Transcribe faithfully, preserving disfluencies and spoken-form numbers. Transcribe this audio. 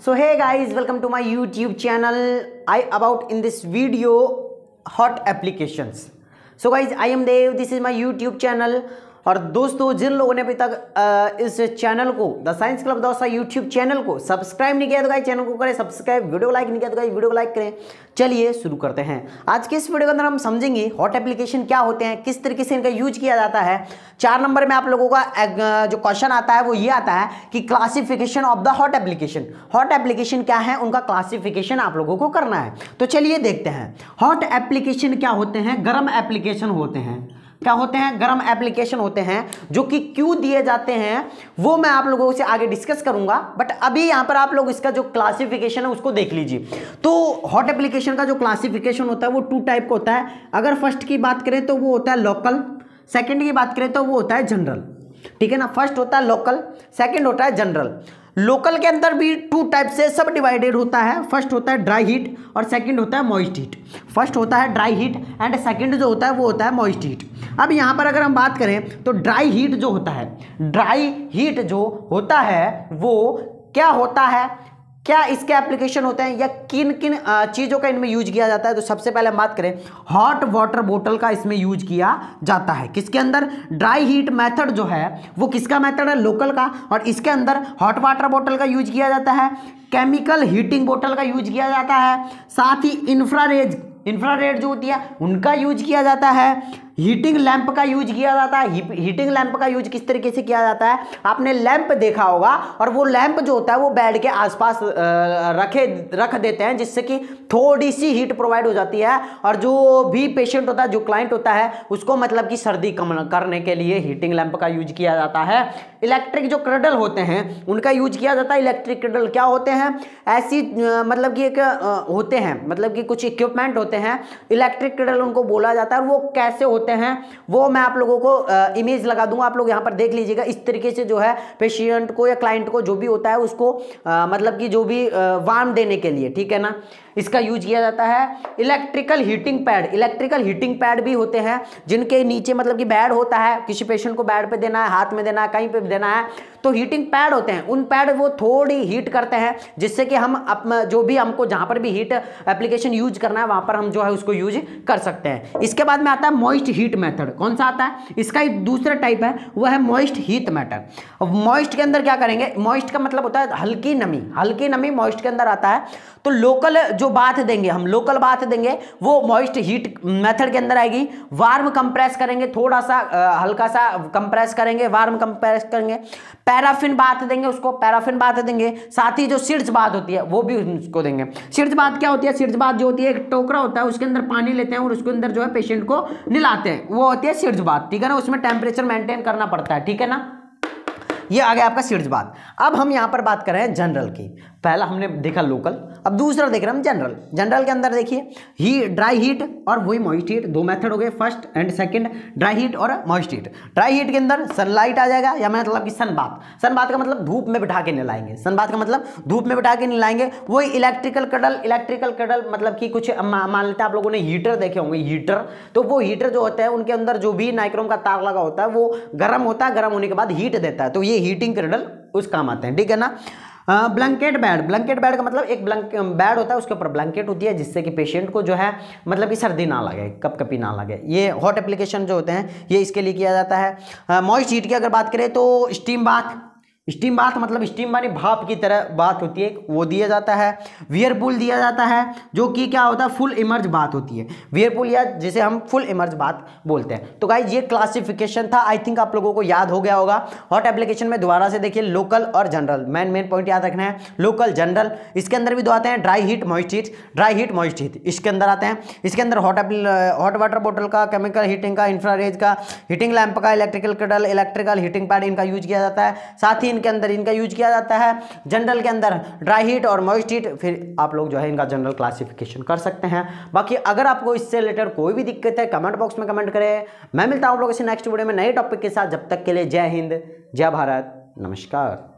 So hey guys, welcome to my YouTube channel. I about in this video hot applications. So guys, I am Dev. This is my YouTube channel. और दोस्तों, जिन लोगों ने अभी तक आ, इस channel को the science club दोस्त YouTube channel को सब्सक्राइब नहीं किया तो गाइस चैनल को करें सब्सक्राइब, वीडियो को लाइक नहीं किया तो गाइस वीडियो को लाइक करें। चलिए शुरू करते हैं। आज के इस वीडियो के अंदर हम समझेंगे हॉट एप्लीकेशन क्या होते हैं, किस तरीके से इनका यूज किया जाता है। चार नंबर में आप लोगों का जो क्वेश्चन आता है वो ये आता है कि classification of the hot application. Hot application क्या है, उनका क्लासिफिकेशन आप लोगों को करना है। तो चलिए देखते हैं हॉट एप्लीकेशन क्या होते हैं। गर्म एप्लीकेशन होते हैं। क्या होते हैं? गर्म एप्लीकेशन होते हैं, जो कि क्यों दिए जाते हैं वो मैं आप लोगों से आगे डिस्कस करूंगा। बट अभी यहां पर आप लोग इसका जो क्लासिफिकेशन है उसको देख लीजिए। तो हॉट एप्लीकेशन का जो क्लासिफिकेशन होता है वो टू टाइप का होता है। अगर फर्स्ट की बात करें तो वो होता है लोकल, सेकंड की बात करें तो वो होता है जनरल। ठीक है ना, फर्स्ट होता है लोकल, सेकंड होता है जनरल। लोकल के अंदर भी टू टाइप से सब डिवाइडेड होता है। फर्स्ट होता है ड्राई हीट और सेकंड होता है मॉइस्ट हीट। फर्स्ट होता है ड्राई हीट एंड सेकंड जो होता है वो होता है मॉइस्ट हीट। अब यहाँ पर अगर हम बात करें तो ड्राई हीट जो होता है, ड्राई हीट जो होता है वो क्या होता है, क्या इसके एप्लीकेशन होते हैं या किन किन चीज़ों का इनमें यूज किया जाता है। तो सबसे पहले हम बात करें हॉट वाटर बोतल का इसमें यूज किया जाता है। किसके अंदर? ड्राई हीट मेथड जो है वो किसका मेथड है? लोकल का। और इसके अंदर हॉट वाटर बोतल का यूज किया जाता है, केमिकल हीटिंग बोतल का यूज किया जाता है, साथ ही इंफ्रारेड इंफ्रारेड जो होती है उनका यूज किया जाता है, हीटिंग लैंप का यूज किया जाता है। हीटिंग लैंप का यूज किस तरीके से किया जाता है? आपने लैंप देखा होगा और वो लैंप जो होता है वो बेड के आसपास रखे रख देते हैं, जिससे कि थोड़ी सी हीट प्रोवाइड हो जाती है और जो भी पेशेंट होता है, जो क्लाइंट होता है, उसको मतलब कि सर्दी कम करने के लिए हीटिंग लैंप का यूज किया जाता है। इलेक्ट्रिक जो क्रडल होते हैं उनका यूज किया जाता है। इलेक्ट्रिक क्रडल क्या होते हैं? ऐसी मतलब कि एक होते हैं, मतलब कि कुछ इक्विपमेंट होते हैं, इलेक्ट्रिक क्रडल उनको बोला जाता है। वो कैसे होते हैं वो मैं आप लोगों को इमेज लगा दूंगा, आप लोग यहां पर देख लीजिएगा। इस तरीके से जो है पेशेंट को या क्लाइंट को जो भी होता है उसको आ, मतलब कि जो भी वार्म देने के लिए, ठीक है ना, इसका यूज किया जाता है। Electrical heating pad, electrical heating pad भी होते हैं जिनके नीचे मतलब कि बेड होता है, किसी पेशेंट को बेड पे देना है, हाथ में देना है, कहीं पे देना है, तो हीटिंग पैड होते हैं। उन पैड वो थोड़ी हीट करते हैं जिससे कि हम अप, जो भी हमको जहां पर भी हीट एप्लीकेशन यूज करना है वहां पर हम जो है उसको यूज कर सकते हैं। इसके बाद में आता है मॉइस्ट हीट मेथड। कौन सा आता है? इसका एक दूसरा टाइप है, वो है मॉइस्ट हीट मेथड। मॉइस्ट के अंदर क्या करेंगे? मॉइस्ट का मतलब होता है हल्की नमी, हल्की नमी मॉइस्ट के अंदर आता है। तो लोकल जो बात देंगे हम, लोकल बात देंगे वो मॉइस्ट हीट मेथड के अंदर आएगी। वार्म कंप्रेस करेंगे, थोड़ा सा आ, हल्का सा कंप्रेस करेंगे, वार्म कंप्रेस करेंगे। पैराफिन बात देंगे, उसको पैराफिन बात देंगे। साथ ही जो सिर्ज बात होती है वो भी उसको देंगे। सिर्ज बात क्या होती है? सिर्ज बात जो होती है एक टोकरा होता है, उसके अंदर पानी लेते हैं और उसके अंदर जो है पेशेंट को निलाते हैं, वो होती है सिर्ज बात। ठीक है ना, उसमें टेम्परेचर मेंटेन करना पड़ता है। ठीक है ना, ये आ गया आपका सिर्ज बात। अब हम यहां पर बात कर रहे हैं जनरल की। पहला हमने देखा लोकल, अब दूसरा देख रहे हैं हम जनरल। जनरल के अंदर देखिए ही ड्राई हीट और वही मॉइस्ट हीट, दो मेथड हो गए, first and second, dry heat और मॉइस्ट हीट। ड्राई हीट के अंदर सनलाइट आ जाएगा, या मतलब कि सन बाथ। सन बाथ का मतलब धूप में बिठा के नहलाएंगे। सन बाथ का मतलब धूप में बिठा के नहलाएंगे। वही इलेक्ट्रिकल कडल, इलेक्ट्रिकल कडल मतलब कि कुछ मान लेते हैं आप लोगों ने हीटर देखे होंगे, हीटर। तो वो हीटर जो होता है उनके अंदर जो भी नाइक्रोम का तार लगा होता है वो गर्म होता है, गर्म होने के बाद हीट देता है, तो ये हीटिंग कडल उस काम आते हैं। ठीक है ना। ब्लैंकेट बेड, ब्लैंकेट बेड का मतलब एक ब्लैंक बेड होता है, उसके ऊपर ब्लैंकेट होती है जिससे कि पेशेंट को जो है मतलब कि सर्दी ना लगे, कपकपी ना लगे। ये हॉट एप्लीकेशन जो होते हैं ये इसके लिए किया जाता है। मॉइस्ट हीट की अगर बात करें तो स्टीम बाथ, स्टीम बाथ मतलब स्टीम मानी भाप की तरह बात होती है, वो दिया जाता है। वियरपूल दिया जाता है, जो कि क्या होता है फुल इमर्ज बात होती है, वियरपूल, या जिसे हम फुल इमर्ज बात बोलते हैं। तो गाइस ये क्लासिफिकेशन था, आई थिंक आप लोगों को याद हो गया होगा। हॉट एप्लीकेशन में दोबारा से देखिए लोकल और जनरल, मेन मेन पॉइंट याद रखना है, लोकल जनरल। इसके अंदर भी दो आते हैं, dry heat moist heat, dry heat moist heat इसके अंदर आते हैं। इसके अंदर हॉट हॉट वाटर बोतल का, केमिकल हीटिंग का, इंफ्रारेड का, हीटिंग लैंप का, electrical cradle, electrical heating pad इनका यूज किया जाता है। साथ ही इनके अंदर इनका यूज किया जाता है। जनरल के अंदर ड्राई हीट और मॉइस्ट हीट, फिर आप लोग जो है इनका जनरल क्लासिफिकेशन कर सकते हैं। बाकी अगर आपको इससे रिलेटेड कोई भी दिक्कत है कमेंट बॉक्स में कमेंट करें। मैं मिलता हूं आप लोगों से नेक्स्ट वीडियो में नए टॉपिक के साथ। जब तक के लिए जय हिंद, जय भारत, नमस्कार।